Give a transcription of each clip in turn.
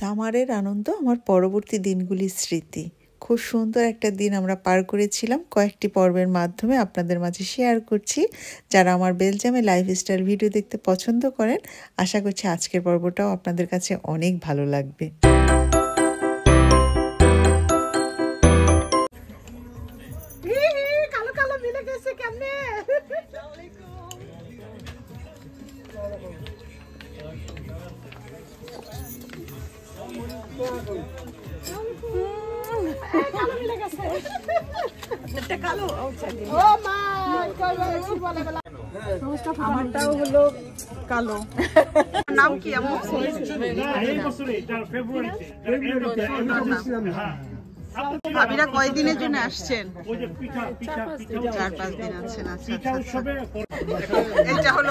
সামারের আনন্দ আমার পরবর্তী দিনগুলির স্মৃতি। খুব সুন্দর একটা দিন আমরা পার করেছিলাম, কয়েকটি পর্বের মাধ্যমে আপনাদের মাঝে শেয়ার করছি। যারা আমার বেলজিয়ামে লাইফস্টাইল ভিডিও দেখতে পছন্দ করেন, আশা করছি আজকের পর্বটাও আপনাদের কাছে অনেক ভালো লাগবে। আমারটাও হলো কালো। নাম কি আমার? ভাবিরা কয়দিনের জন্য আসছেন? 4-5 দিন আছেন। আচ্ছা, এটা হলো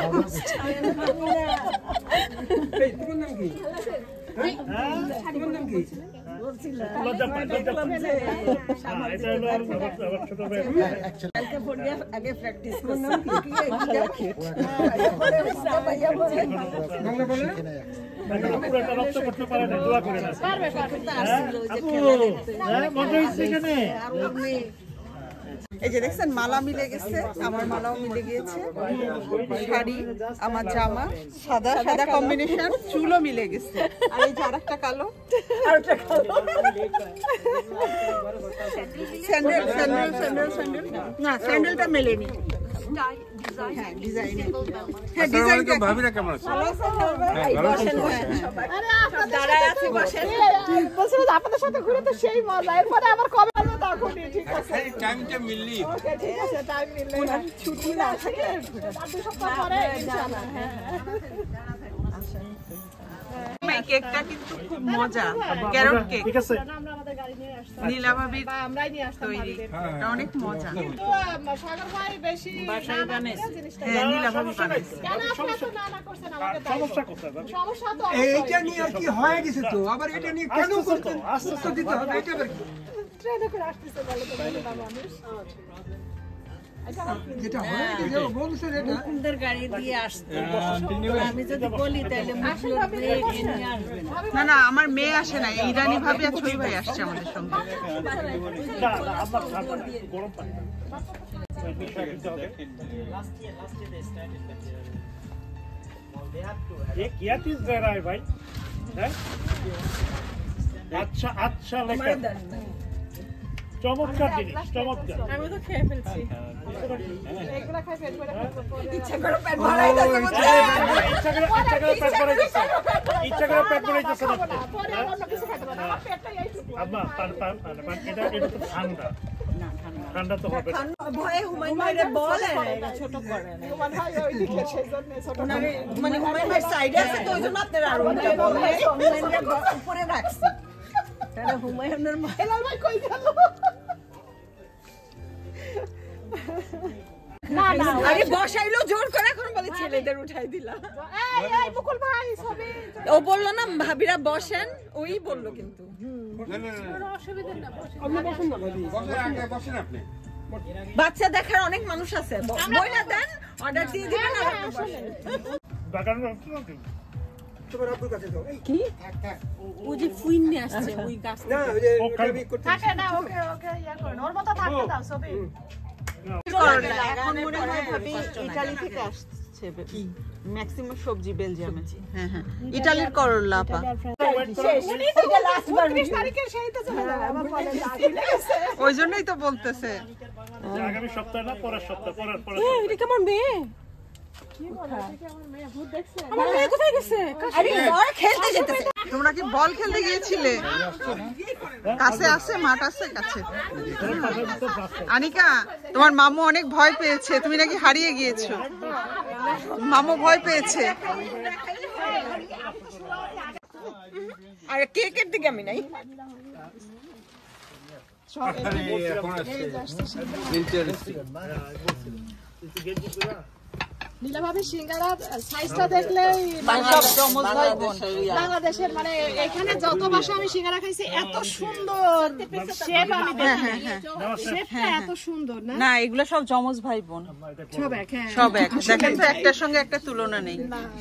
এই যে দেখছেন মালা মিলে গেছে, আমার মালাও মিলে গিয়েছে, শাড়ি আমার জামা সাদা সাদা কম্বিনেশন, চুলও মিলে গেছে। আর এই যে আরেকটা কালো, স্যান্ডেল স্যান্ডেল স্যান্ডেল স্যান্ডেল না, স্যান্ডেলটা মেলেনি। ভাবিরা কেমন আছে? আপনাদের সাথে ঘুরে তো সেই মজা, এরপরে আবার কবে আসবো তখনই। ঠিক আছে, টাইমটা মিললি ঠিক আছে, টাইম মিললে ছুটি না থাকে 2 সপ্তাহ পরে ইনশাআল্লাহ। এই কেকটা কিন্তু খুব মজা, ক্যারট কেক। ঠিক আছে, আমরা আমাদের গাড়ি নিয়ে আসতাম, নীলা ভাবি বা আমরাই নিয়ে আসতাম তৈরি। এটা অনেক মজা, কিন্তু সাগর ভাই বেশি বাসায় বানাইছে। হ্যাঁ, নীলা ভাবি বানাইছে। কেন আপনি তো না করছেন? আমাদের সমস্যা কোথায়? সমস্যা তো এইটা নিয়ে আর কি হয়ে গেছে তো, আবার এটা নিয়ে কেন করছেন? আস্তে দিতে হবে, এটা আবার কি ট্রেনে করে আসতেছে বলে তো বলে বাবা মানুষ। যেটা হয়ে গেছে বলছেন, এটা সুন্দর গাড়ি দিয়ে আসতে আমি যদি বলি তাহলে নিয়ে আসবে না। না, আমার মেয়ে আসে না, ইরানি ভাবি আর ছবি ভাই আসছে আমাদের সঙ্গে। আচ্ছা আচ্ছা, চমৎকার জিনিস, চমৎকার। আমি তো খেয়ে ফেলছি। ইচ্ছা করে পেট ভরাইতেছে, ইচ্ছা করে পেট ভরাইতেছে আম্মা। এটা তো ঠান্ডা, ঠান্ডা তো হবে। ভয়ে হুমায়ুন ভাইরে বলে ছোট করে না, হুমায়ুন ভাই ওইদিকে সেইজন্য ছোট করে। মানে হুমায়ুন ভাই সাইডে আছে তো ওইজন্য আপনারা আর উল্টা বলে হুমায়ুনের উপরে রাখছি। তাহলে হুমায়ুনের হেলাল ভাই কই গেল? না না, আরে বসাইলো জোর করে, এখন বলে ছেলেদের উঠাই দিলা। এই এই মুকুল ভাই সবই ও বললো না ভাবিরা বসেন, ওই বললো কিন্তু বসেন আপনি। বাচ্চা দেখার অনেক মানুষ আছে, বইলা দেন, অর্ডার দিয়ে দিবেন। তোমার আব্বুর কাছে যাও। এই কি ও যে ফুইন নিয়ে আসছে ওই গাছ না, ওই যে আমি করতে থাকে না। ওকে ওকে ইয়া করেন, ওর মতো থাকতে দাও সবই। এখন মনে হয় ভাবি ইতালি থেকে আসছে কি ম্যাক্সিমাম সবজি বেলজিয়ামে। হ্যাঁ হ্যাঁ, ইতালির করলা আপা। ওই জন্যই তো বলতেছে আগামী সপ্তাহে না, পরের সপ্তাহ, পরের এটা কেমন মেয়ে? আমার মেয়ে কোথায় গেছে? আরে বল খেলতে যেতেছে। তোমরা কি বল খেলতে গিয়েছিলে? কাছে আছে, মাঠ আছে কাছে। আনিকা, তোমার মামু অনেক ভয় পেয়েছে, তুমি নাকি হারিয়ে গিয়েছো। মামু ভয় পেয়েছে। আর কেকের দিকে আমি নাই। নীলাভাবির সিঙ্গারার সাইজটা দেখলেই বাংলাদেশের মানে এখানে যত বাসা আমি সিঙ্গারা খাইছি এত সুন্দর শেপ আমি দেখিনি শেপটা এত সুন্দর না না এগুলো সব যমজ ভাই বোন সব এক সব এক দেখেন তো একটার সঙ্গে একটা তুলনা নেই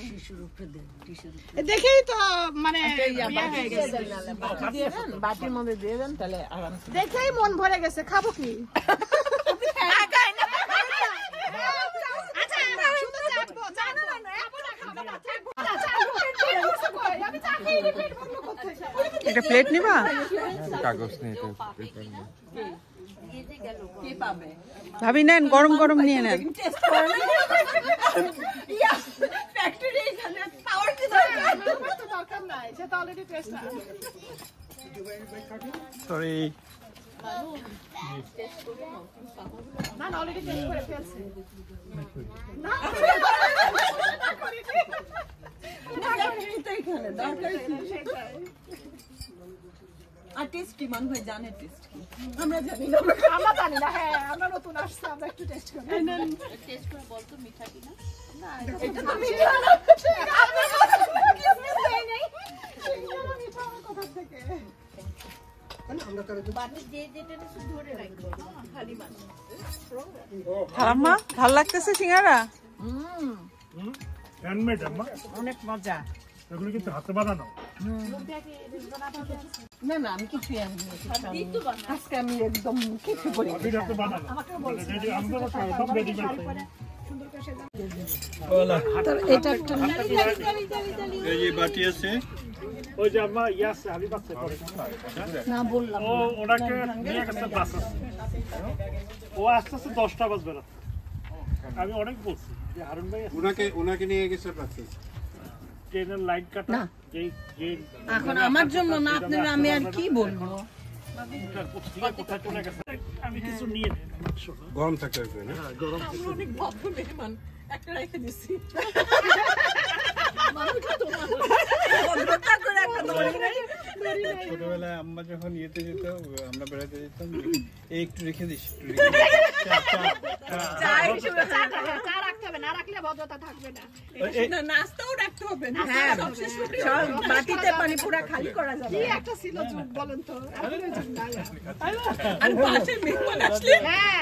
দেখেই তো মানে বাটির মধ্যে দিয়ে দেন তাহলে আরাম দেখেই মন ভরে গেছে খাবো কি এটা প্লেট নিবা কাগজ নেই ভাবি নেন গরম গরম নিয়ে নেন সরি আর টেস্ট কি মান ভাই জানে টেস্ট কি আমরা জানি না হ্যাঁ আমরা নতুন আসছি আমরা একটু টেস্ট করি টেস্ট করে বলতো মিঠা কিনা না এটা তো মিঠা না আপনি কিসমিস দেই নাই সিঙ্গারা মিঠা আমার কথা থেকে বাটি দিয়ে যেটা ধরে রাখবো খালি বাটি খালাম্মা ভালো লাগতেছে সিঙ্গারা হ্যান্ডমেড আম্মা অনেক মজা এগুলো কিন্তু হাতে বানানো না না আমি কিছু আজকে আমি একদম কিছু করি আমি হাতে বানানো রেডি আমরা সব রেডি করে এটা একটা এই যে বাটি আছে ওই যে আম্মা ইয়াস আলি বাচ্চা করে না বললাম ও ওনাকে নিয়ে গেছে বাস ও আস্তে আস্তে 10টা বাজবে রাত আমি অনেক বলছি যে হারুন ভাই ওনাকে নিয়ে গেছে প্রাক্টিস ট্রেনের লাইন কাটা যে এখন আমার জন্য না আপনার আমি আর কি বলবো কোথায় চলে গেছে আমি কিছু নিয়ে গরম থাকতে হবে না গরম অনেক ভদ্র মেহমান একটা রেখে দিছি ছোটবেলায় আম্মা যখন ইয়েতে যেত আমরা বেড়াতে যেতাম একটু রেখে দিস চা রাখতে হবে না রাখলে ভদ্রতা থাকবে না নাস্তাও রাখতে হবে না বাটিতে পানি পুরো খালি করা যাবে কি একটা ছিল যুগ বলেন তো এখন ওই যুগ নাই আর পাশে মেহমান আসলে হ্যাঁ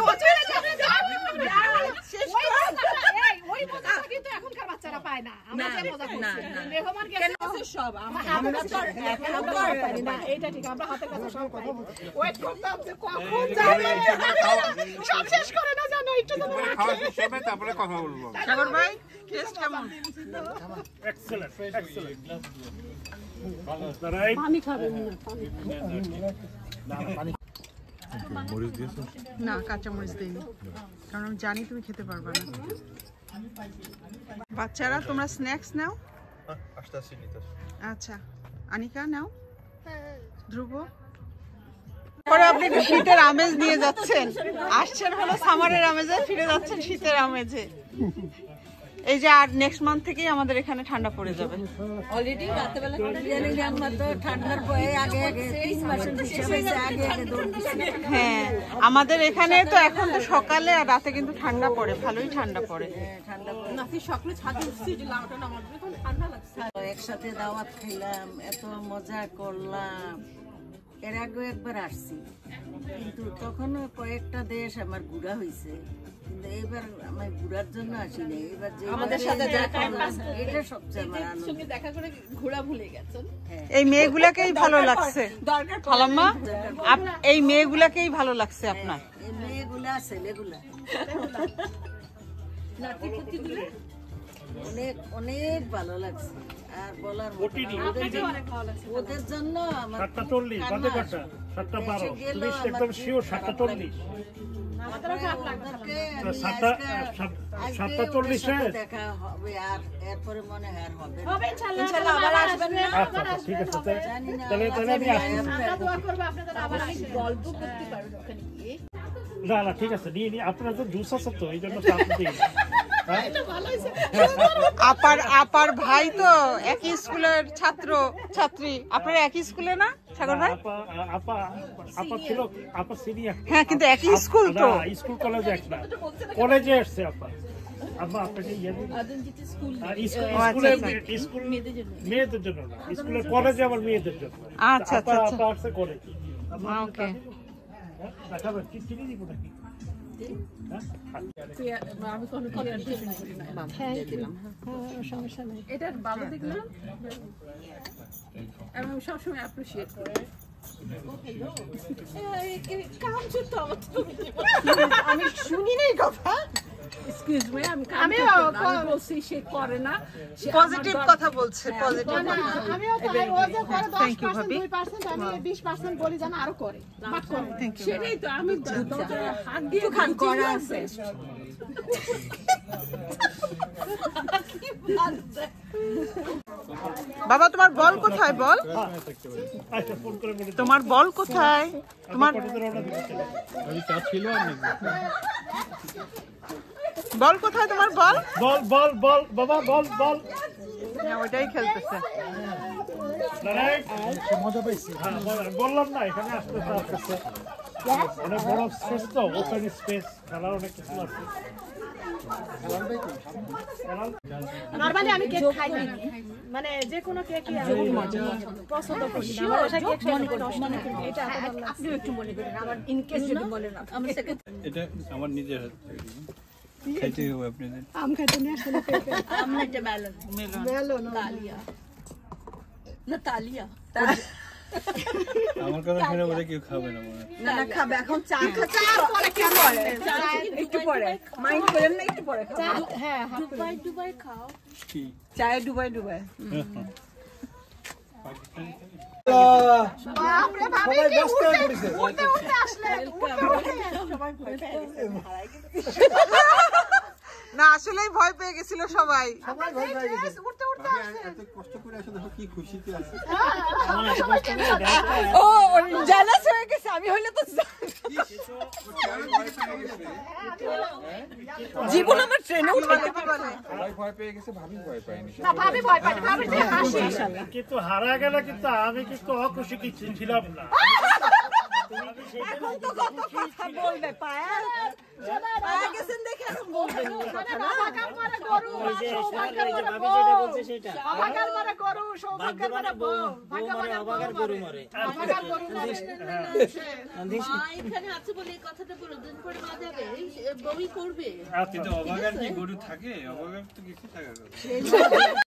ওই মজাটা কিন্তু এখনকার বাচ্চারা পায় না আমরা যে মজা করছি মেহমান গেছে সব আমরা তো খাবার পারি না এটা ঠিক আমরা হাতের কাছে সব কথা ওয়েট করতাম যে কখন যাবে সব শেষ করে না জানো একটু তো খাওয়া শেষ হবে তারপরে কথা বলবো সাগর ভাই টেস্ট কেমন এক্সেলেন্ট এক্সেলেন্ট রাইট পানি খাবেন না কাঁচা মরিচ দেইনি কারণ আমি জানি তুমি খেতে পারবে না বাচ্চারা তোমরা স্ন্যাক্স নাও আচ্ছা আনিকা নাও ধ্রুব পরে আপনি একটু শীতের আমেজ নিয়ে যাচ্ছেন আসছেন হলো সামারের আমেজে ফিরে যাচ্ছেন শীতের আমেজে এই যে আর নেক্সট মান্থ থেকেই আমাদের এখানে ঠান্ডা পড়ে যাবে অলরেডি রাতেবেলা জানি আমরা তো ঠান্ডার ভয়ে আগে আগে 3 মাসের হিসাবে আগে আগে দৌড় দিছি হ্যাঁ আমাদের এখানে তো এখন তো সকালে আর রাতে কিন্তু ঠান্ডা পড়ে ভালোই ঠান্ডা পড়ে ঠান্ডা পড়ে নাকি সকালে ছাদে উঠছি যে লাউটা নামার তখন ঠান্ডা লাগছে একসাথে দাওয়াত খাইলাম এত মজা করলাম এর আগে একবার আসছি কিন্তু তখন কয়েকটা দেশ আমার ঘোরা হয়েছে কিন্তু এবার আমি ঘোরার জন্য আসি না এবার যে আমাদের সাথে দেখা এটা সবচেয়ে আমার আনন্দ সঙ্গে দেখা করে ঘোরা ভুলে গেছেন এই মেয়েগুলাকেই ভালো লাগছে খালাম্মা এই মেয়েগুলাকেই ভালো লাগছে আপনার এই মেয়েগুলা ছেলেগুলা নাতি পুতিগুলো অনেক অনেক ভালো লাগছে আর বলার ওদের জন্য আমার 7:40 বাজে কটা 7:12 তুমি একদম শিওর 7:40 দেখা হবে আর এরপরে মনে হয় আর হবে হবে ইনশাআল্লাহ আবার আসবেন আচ্ছা ঠিক আছে তাহলে আমি আসছি আমরা দোয়া করব আপনাদের আবার আসবেন গল্প করতে পারবেন ওখানে গিয়ে না ঠিক আছে নিয়ে আপনার তো জুস আছে তো এই জন্য চাপ দিই আপার ভাই তো একই স্কুলের ছাত্র ছাত্রী আপনারা একই স্কুলে না সাগর ভাই আপা ছিল আপা সিনিয়র হ্যাঁ কিন্তু একই স্কুল তো স্কুল কলেজে একটা কলেজে আসছে আপা আম্মা আপনাকে ইয়ে দিন আদমজিতে স্কুল স্কুল মেয়েদের জন্য মেয়েদের জন্য না স্কুলে কলেজে আমার মেয়েদের জন্য আচ্ছা আচ্ছা আচ্ছা আপা আসছে করে কি ওকে দেখাবেন কি চিনি দিব নাকি আমি কোনো কনফিউশন করি না সমস্যা নেই এটা ভালো দেখলাম এবং সবসময় অ্যাপ্রিসিয়েট করি কাম করতে আমি শুনি নাই কথা এক্সকিউজ মি আমি বলছি সে করে না পজিটিভ কথা বলছে পজিটিভ আমিও তাই ও যে করে 10% 2% আমি 20% বলি জানা আরো করে বাট করে সেটাই তো আমি হাত দিয়ে খান করা আছে বাবা তোমার বল কোথায় বল আচ্ছা ফোন করে বলে তোমার বল কোথায় তোমার আমি চা ছিল আর নেই বল কোথায় তোমার বল বল বল বল বাবা বল বল হ্যাঁ ওইটাই খেলতেছে মজা পাইছি হ্যাঁ বললাম না এখানে আসতেছে অনেক বড় স্পেস তো ওপেন স্পেস খেলার অনেক কিছু আছে নরমালি আমি কেক খাই না মানে যে কোনো কেকই আমি পছন্দ করি না আমার বাসায় কেক মনে করি এটা আপনি একটু মনে করেন আমার ইন কেস যদি বলেন আমার সেকেন্ড এটা আমার নিজের হাত খাইতে হবে আপনাদের আম খাইতে নিয়ে আসলে পেঁপে আম না এটা মেলন মেলন তালিয়া না তালিয়া আমার কথা শুনে বলে কেউ খাবে না মনে হয়। না না খাবে এখন চা খাচ্ছে পরে কি করে একটু পরে মাইন্ড করেন না একটু পরে খাবো হ্যাঁ দুবাই খাও কি চায়ে ডুবাই ডুবাই বাপরে ভাবি কি উঠতে আসলে সবাই ভয় পেয়ে গেছে না আসলেই ভয় পেয়ে গেছিল সবাই উঠতে আসছে এত কষ্ট করে আসলে কি খুশিতে আছে ও জেলাস হয়ে গেছে আমি হইলে তো জীবন আমার ট্রেনে উঠাইতে পারে ভয় পেয়ে গেছে ভাবি ভয় পায়নি না ভাবি ভয় পায় ভাবি যে হাসি কিন্তু হারা গেল কিন্তু আমি কিন্তু অখুশি কিছু ছিলাম না এখন তো কত কথা বলবে পায়া পায়া গেছেন দেখে এখন বলবেন কথা না বাবাকার মারা গরু সৌভাগ্যের মারা বউ বাবাকার মারা গরু সৌভাগ্যের মারা বউ বাবাকার গরু মারে বাবাকার গরু মারে মা এখানে আছে বলে এই কথাটা বলো দিন পরে মা যাবে বউই করবে কিন্তু অবাগার কি গরু থাকে অবাগার তো কিছু থাকে